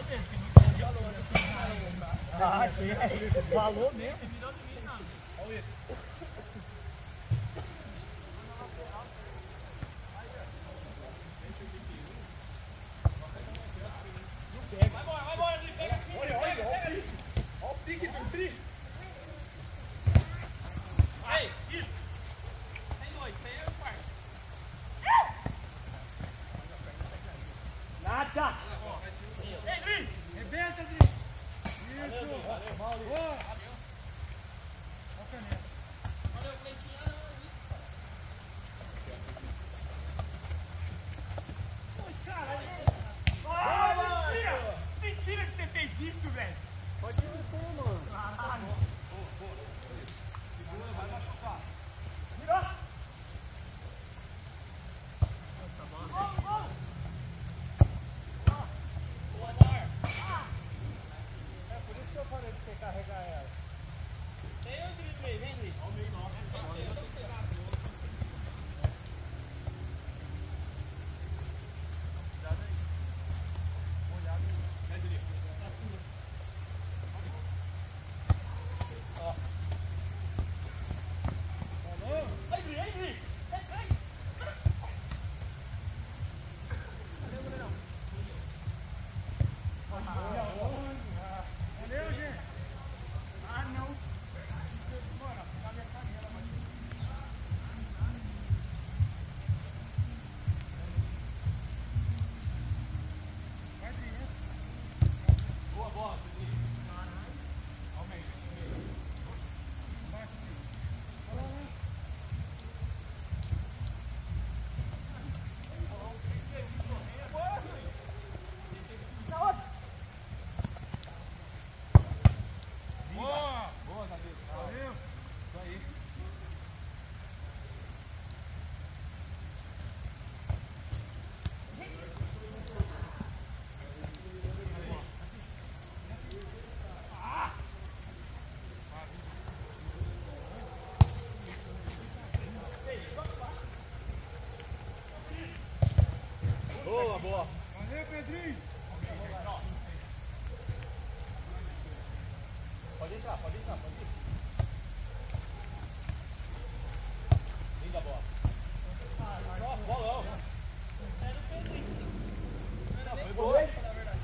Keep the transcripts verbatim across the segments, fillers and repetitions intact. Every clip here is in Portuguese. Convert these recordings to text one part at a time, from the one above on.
Ah, sim. Falou mesmo. Vai embora, vai embora, pega assim, pega, pega, pega ali. Olha o pique do tri. Aí, isso. Tem dois, tem eu e o quarto. Nada. Ei, Dri. Rebenta, Dri. Isso. Valeu, valeu. Boa. Valeu. Olha o caneta. Valeu, Cleitinho. Caralho. Mentira. Mentira que você fez isso, velho. Pode ir você, mano. Caralho. Boa, boa. Segura, vai machucar. Virou. Gol, gol. Boa, Mar. É por isso que eu falei pra você carregar ela. Tem eu, Dri, vem, Dri. Olha o meio nosso. Valeu, gente. Ah, não. Isso, mano, tá minha canela, mano. Vai vir, né? Boa bola, Dri. Olha o meio. Bate, Dri. Olha lá. Boa! Boa, Davi. Valeu! Isso aí. Boa, boa. Valeu, Pedrinho! Pode entrar, pode entrar, pode ir. Linda bola. Ó, bolão. Era o Pedrinho. Não, foi boa. Na verdade.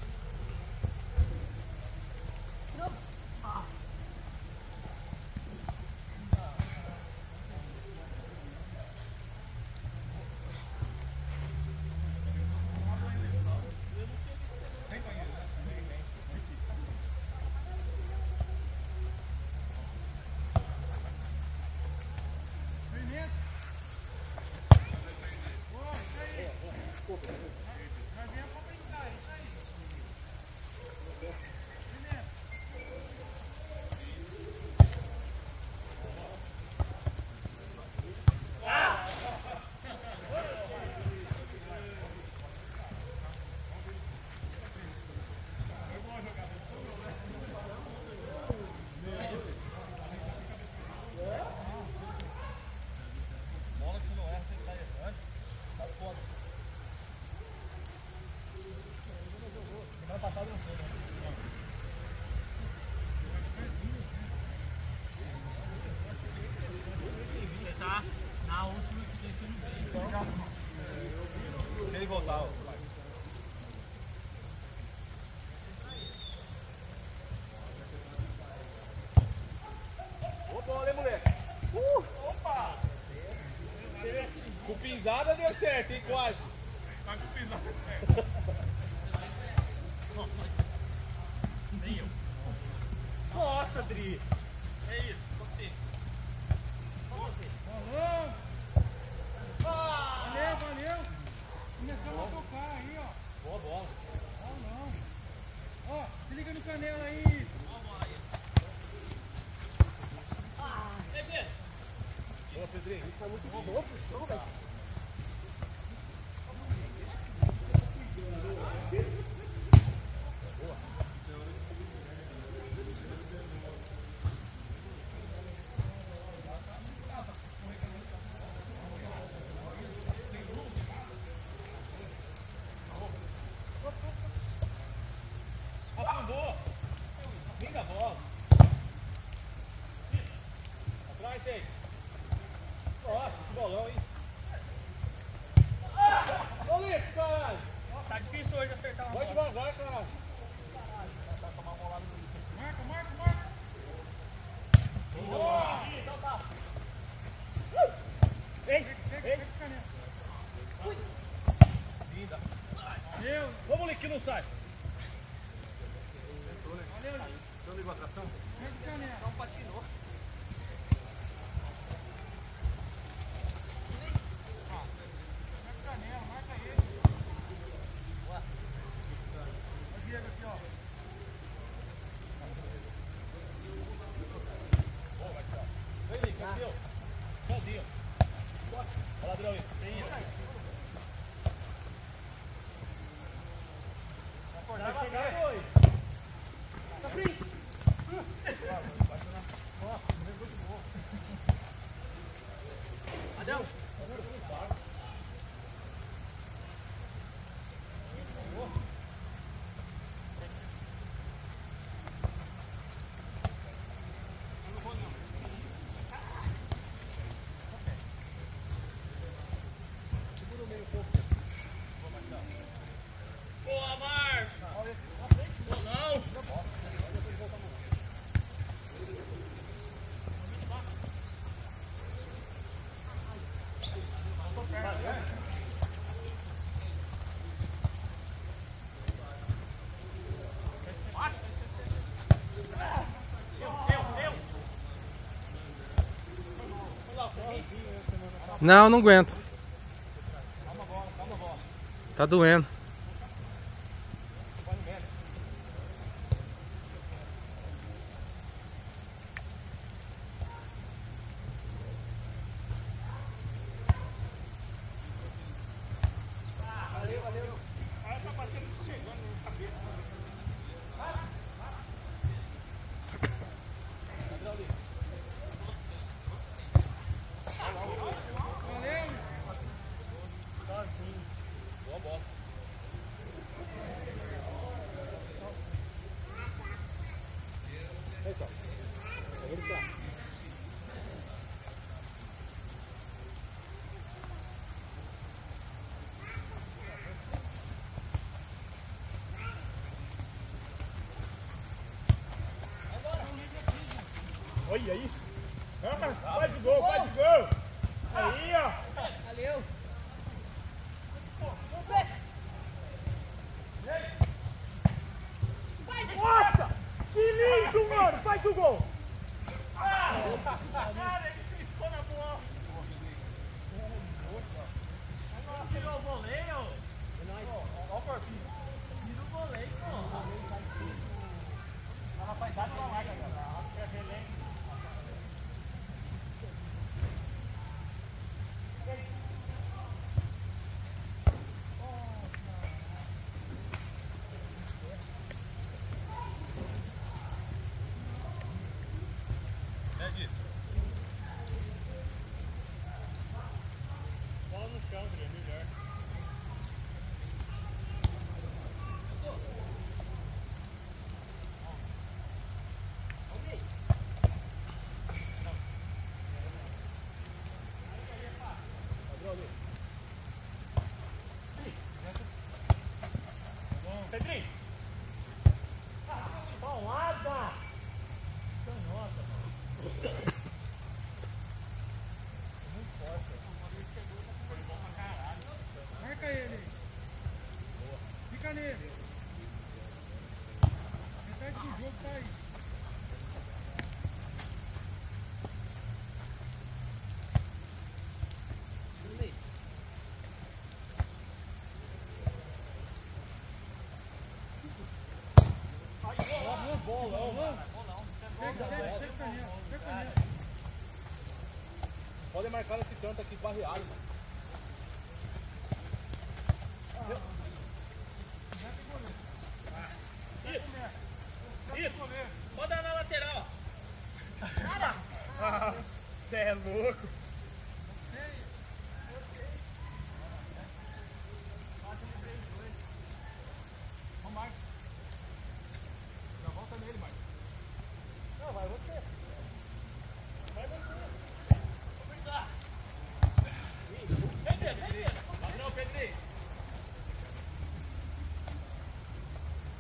Não. Ah. Tem banheiro, né? Tem, tem. Vem dentro. Boa, isso aí. Vai vir pra brincar, isso aí. Vem dentro. Bola que você não erra, você sai adiante. Tá foda. Semana passada não foi, né? Você tá na última que desceu no meio. Então, se ele voltar, ó. Boa bola, hein, moleque? Uh! Opa! Com pisada deu certo, hein? Quase. Tá com pisada. Nem eu. Nossa, Dri. É isso, você. Você. Falou. Ah! Valeu, valeu. Começamos a tocar aí, ó. Boa bola. Ó, não. Ó, se liga no canela aí. Ei, Pedro. Boa, Pedrinho. Isso tá muito bom pro show, velho. caralho. Marca, marca, marca. Boa! Então tá. Ei, Pega, ei. pega o caneta. Linda. Meu, Vamos ali que não sai. valeu, Lili. Não ligou a tração? Pega o caneta. Não patinou. Pega o canela, marca ele. Boa. Ó o Diego aqui, ó. Boa, Marcelo. Vem, Lick, campeão. Sozinho. Olha o ladrão aí. Tem ele. Vai chegar dois. Tá frente. Adão. Boa, Marcia! Boa, não! Não, não aguento. Tá doendo. Valeu. Boa bola. Olha isso. Ah, faz o gol, faz o gol. Aí, ó. Valeu! Nossa, que lindo, mano. Faz o gol. Cara, ele piscou na bola! Não tirou o voleio? Ó o corpinho. Tira o voleio, pô. Ela faz dado na marca, cara. É relento. É disso. Bola no chão, André, melhor. Pedrinho. Paulada. Canhota, mano. Marca ele. Fica nele. Metade do jogo tá aí. Bolão, mano. Pega, pega, pega o caneta. Pega o caneta. Podem marcar nesse canto aqui barreado, mano. Isso. Pode dar na lateral. Você é louco. Vamos, Marcos. Já volta nele, Marcos. Não, vai você. Vai você. Vem, Pedro, vem, Pedro. Ladrão, Pedrinho.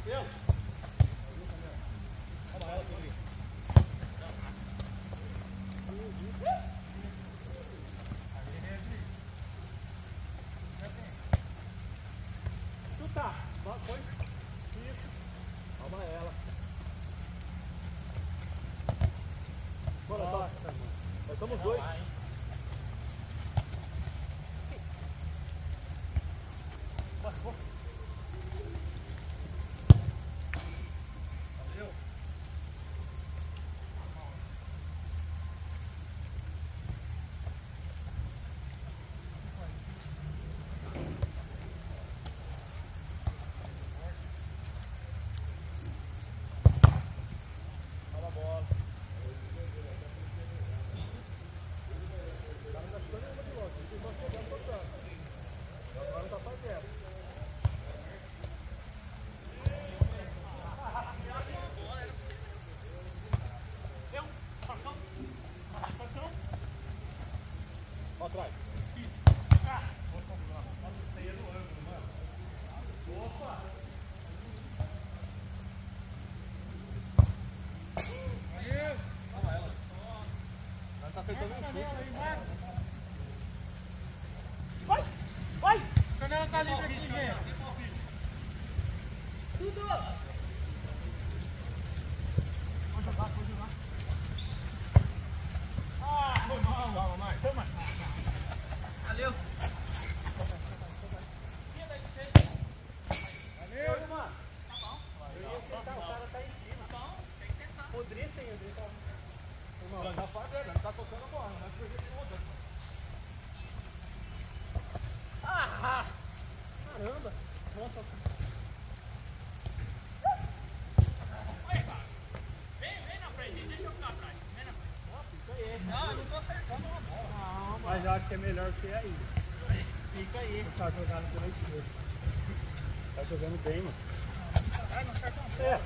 Bateu. Toma ela, Pedrinho. Chuta. Foi. Isso. Toma ela. Bora, nossa, mano. Nós somos dois. Lá, bora, bora. Valeu. Olha a bola. Agora tá fazendo. Ó atrás. Opa! Toma ela. Ela tá acertando um chute. Vai! Vai! Canela tá livre aqui, gente. Tudo! Pode jogar, pode jogar. Ah! Foi mal, calma mais. Toma! Valeu! Valeu, mano! Tá bom. Eu ia tentar, o cara tá em cima. Tá bom, tem que tentar. O drift tem, o drift tá. Irmão, já faz, né? Não tá tocando a bola, não vai perder toda. Ah! Caramba! Nossa! Vem, vem na frente, deixa eu ficar atrás. Vem na frente. Fica aí. Não, eu não tô acertando uma bola. Não, mas eu acho que é melhor que aí. Fica aí. Tá jogando pela esquerda. Tá jogando bem, mano. Ai, não acerta uma bola. É.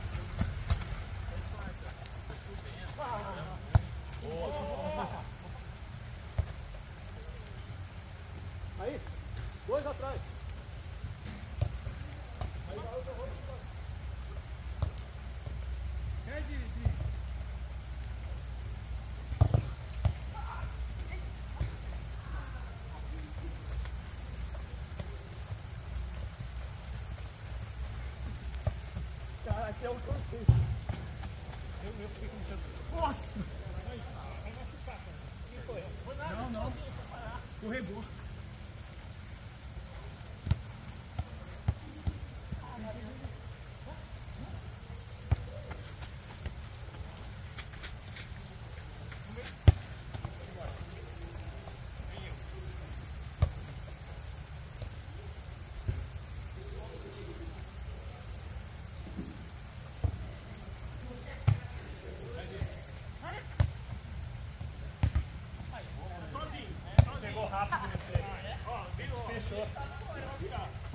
Aí, dois atrás. É de... de... Cara, aqui é o que eu sei. Eu mesmo fico me sentindo. Nossa! Não, não. Escorregou. Chegou rápido nesse aí. Ó, fechou.